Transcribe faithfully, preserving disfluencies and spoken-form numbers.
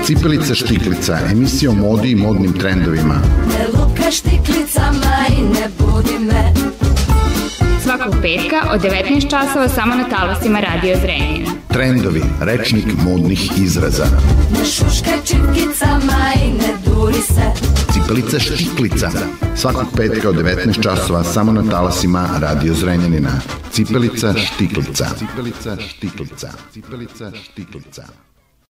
Cipelica štiklica, emisija o modi i modnim trendovima. Ne lupka štiklicama i ne budi me. Svakog petka od devetnaest časova samo na talasima Radio Zrenjanin. Trendovi, rečnik modnih izraza. Ne šuškaj čipkicama i ne duri se. Cipelica štiklica, svakog petka od devetnaest časova samo na talasima Radio Zrenjanina. Cipelica štiklica. Cipelica štiklica. Cipelica štiklica.